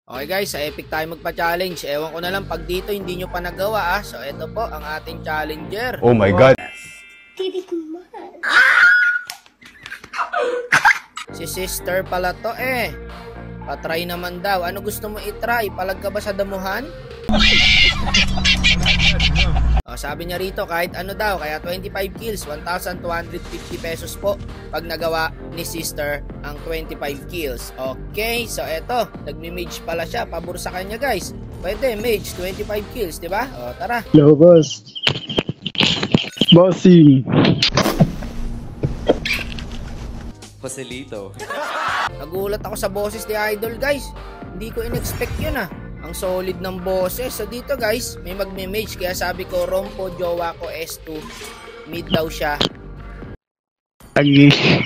Okay guys, sa Epic tayo magpa-challenge. Ewan ko na lang pag dito hindi nyo pa nagawa. So ito po ang ating challenger. Oh my God! Si sister pala to eh. Patry naman daw. Ano gusto mo itry? Palag ka ba sa damuhan? Sabi niya rito kahit ano daw, kaya 25 kills, 1,250 pesos po pag nagawa ni sister ang 25 kills. Okay, so eto, nagmi-mage pala siya, pabor sa kanya guys. Pwede, mage, 25 kills, diba? O, tara. Hello, boss. Bossing. Joselito. Nagulat ako sa boses ni Idol guys. Hindi ko in-expect yun ah. Ang solid ng boses. So dito guys, may magme-mage. Kaya sabi ko, Rompo, jowa ko, S2. Mid daw siya. Lagi.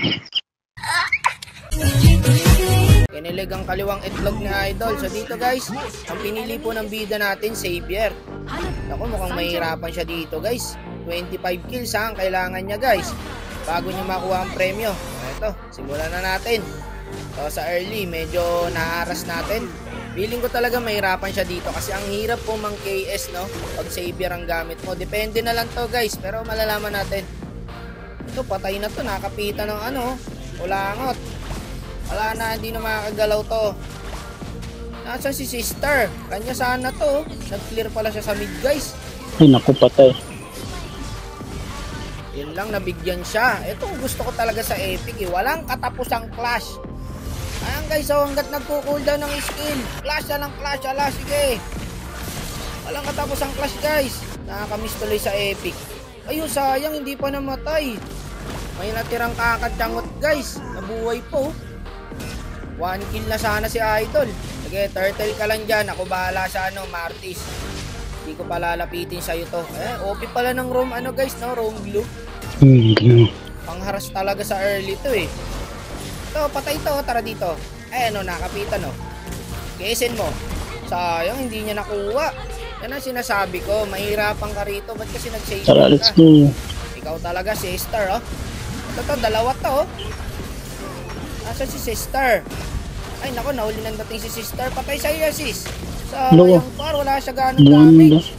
Kinilig ang kaliwang itlog ni Idol. So dito guys, ang pinili po ng bida natin, Xavier. Ako mukhang mahirapan siya dito guys. 25 kills ha, ang kailangan niya guys. Bago niya makuha ang premyo. Ito, simulan na natin. So sa early, medyo naaras natin. Feeling ko talaga mahirapan siya dito kasi ang hirap po mang KS no pag Xavier ang gamit mo. Depende na lang to guys, pero malalaman natin. Ito patay na to, nakapitan ng ano, ulangot. Wala na, hindi na makakagalaw to. Nasaan si sister? Kanya sana to. Nag-clear pala siya sa mid guys. Ay naku, patay. Yun lang, nabigyan siya. Ito gusto ko talaga sa Epic eh. Walang katapusang clash. Ayan guys, so hanggat nagko-cooldown ng skill, clash na lang, clash, ala, sige. Walang katapusang clash guys. Nakakamiss tuloy sa Epic. Ayun, sayang, hindi pa namatay. May natirang kakatyangot guys. Nabuhay po. 1 kill na sana si Idol. Sige, turtle ka lang dyan. Ako bahala sa ano, Martis. Hindi ko palalapitin sa'yo to. OP pala ng roam, ano guys, no? Roam glue. Pangharas talaga sa early to eh. Ito, patay to, tara dito. Ano, nakapitan no. Kesin mo. Sayang, hindi niya nakuha. Yan ang sinasabi ko, mahirapan ka rito. Ba't kasi nag-save ka? Tara, let's go. Ikaw talaga, sister, oh. Ito, dalawa to, oh. Nasaan si sister? Ay, naku, nahuli nang dating si sister. Patay sa'yo, sis. Sayang par, wala siya ganong damage.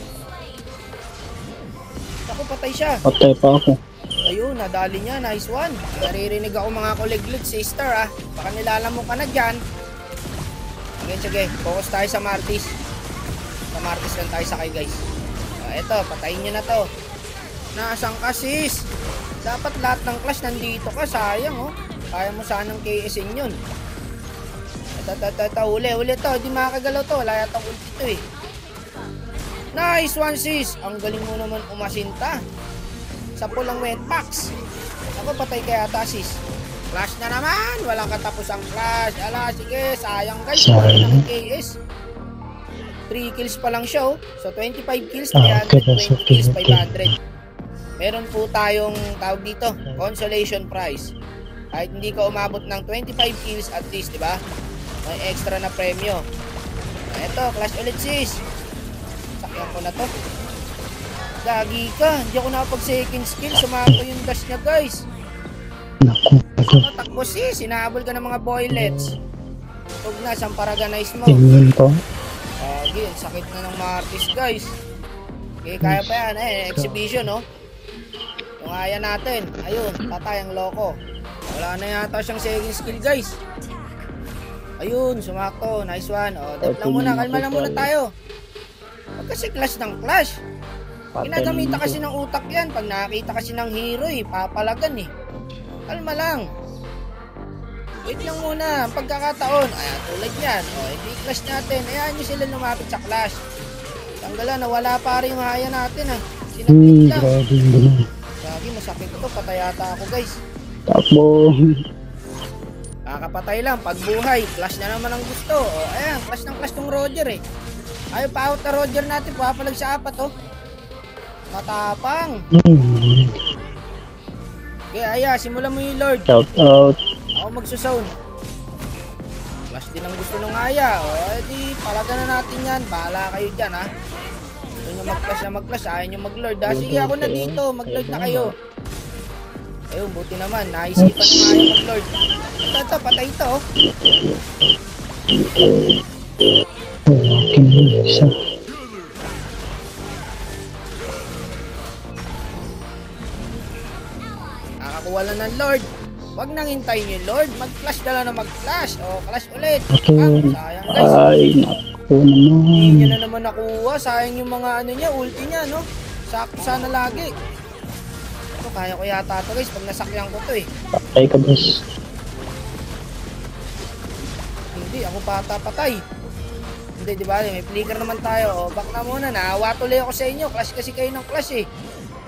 Naku, patay siya. Patay pa ako. Ayun, nadali niya. Nice one. Naririnig ako mga kuliglig, sister ah. Baka nilalamok ka na dyan. Sige, sige. Focus tayo sa Martis. Sa Martis lang tayo sakay guys. Eto, patayin nyo na to. Nasaan ka sis? Dapat lahat ng clash nandito ka. Sayang oh. Kaya mo sanang KS-in yun. Ito, huli to. Di makakagalaw to. Wala yata ulti to eh. Nice one sis. Ang galing mo naman umasinta. Sa pulang wetpacks. Ako patay kaya sis. Clash na naman. Walang katapos ang clash. Ala, sige. Sayang guys. Sayang KS. 3 kills pa lang siya. So 25 kills, 300. 20 kills, 500. Meron po tayong tawag dito. Consolation prize. Kahit hindi ka umabot ng 25 kills at least, diba? May extra na premyo. Eto, clash ulit sis. Sakyan ko na to. Gagi ka, hindi ako nakapag second skill. Sumato yung dash niya guys. Takbo sis, sinahabol ka ng mga boylets. Huwag na, samparaganize mo. Tingin ko. Gagi, sakit na ng Martis guys. Okay, kaya pa yan exhibition no. Yung kaya natin. Ayun, patay ang loko. Wala na yata siyang second skill guys. Ayun, sumakto, nice one. Dep lang muna, kalma lang muna tayo. Huwag kasi clash ng clash. Ginagamitan kasi ng utak yan. Pag nakakita kasi ng hero papalagan eh. Kalma lang. Wait lang muna. Pagkakataon. Ayan, tulad yan. Hindi clash natin. Ayan nyo sila lumapit sa clash. Tanggalan, nawala pa rin yung haya natin ha. Sinapit lang. Gagi, masakit ito. Patay ata ako guys. Takbo. Kakapatay lang. Pagbuhay. Clash na naman ang gusto. Ayan, clash ng clash ng Roger eh. Ayaw pa out na Roger natin. Papalag sa apat oh. Matapang. Kaya simulan mo yung Lord. Shout out. Ako magsusound. Clash din ang gusto ng Aya. Edi palagan na natin yan. Bahala kayo dyan ha. Gusto nyo mag-clash ayaw nyo mag-Lord ha. Sige ako na dito. Mag-Lord na kayo. Ayun, buti naman. Naisipan ng Aya mag-Lord. Ito, patay ito. Akin na isa. Nakakuha lang ng Lord. Huwag nang hintayin yung Lord. Mag-flash na lang na mag-flash. O, clash ulit. Akin. Sayang guys. Ay, naku Hindi nyo naman. na naman nakuha. Sayang yung mga ano niya, ulti niya, no? Sakto sana lagi. Ito, kaya ko yata ito guys. Pag nasakyan ko to eh. Patay ka, boss. Hindi, ako patay. Hindi, di ba? May flicker naman tayo. O, back na muna. Naawa tuloy ako sa inyo. Clash kasi kayo ng clash eh.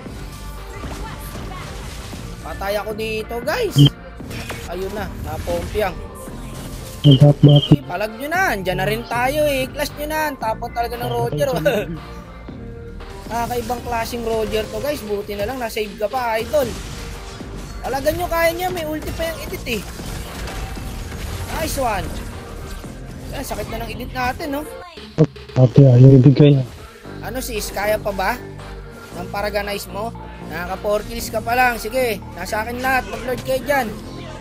Patay ako dito guys. Ayun na, napompiang. Bakit? Palag nyo na, andyan na rin tayo eh. Clash nyo na, tapon talaga ng Roger. Kakaibang klaseng Roger to guys. Buti na lang, nasave ka pa idol. Palagan nyo, kaya niya, may ulti pa yung edit eh. Nice one. Yan, sakit na ng edit natin no. Ate, ayaw ibigay. Ano si Iskaya pa ba? Nang paraganize mo? Nakaka 4 kills ka pa lang. Sige, nasa akin lahat, mag-lord kayo dyan.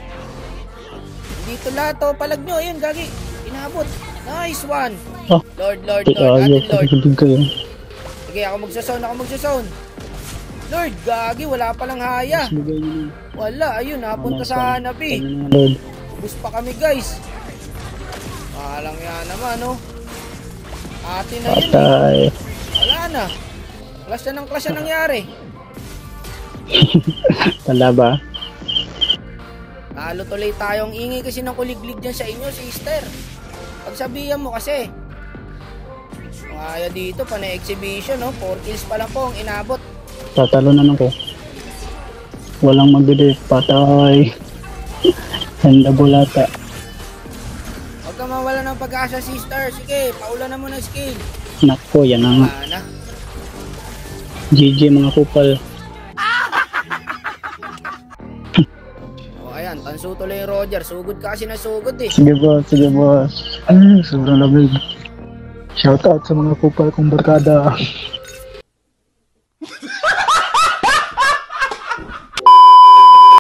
Dito lahat to, palag nyo, ayun gagi. Inabot. Nice one. Ah, Lord, ate, ayaw atin Lord. ibigay. Sige, ako magsa-zone. Lord, gagi, wala palang haya. Bigay nyo na. Wala, ayun, napunta sa Hanabi. Ano na, Lord? Bus pa kami, guys. Palang yan naman, no? Atin na yun, eh. Patay. Wala na. Clash na nangyari. Tala ba? Talo tuloy tayong ingay kasi ng kuliglig dyan sa inyo, sister. Pagsabihan mo kasi. Kaya dito, pana-exhibition, no? 4 kills pa lang po ang inabot. Tatalo na ko. Walang magbili. Patay. Handa bulata. Huwag ka mawala ng pag-asa, sister. Sige, paulan na mo ng skill. Nako, yan ang Wala na. GG mga kupal. O, ayan, tanso tuloy yung Roger. Sugod ka kasi na sugod eh. Sige boss, sige boss. Ay, sobrang lamig. Shoutout sa mga kupal kong barkada.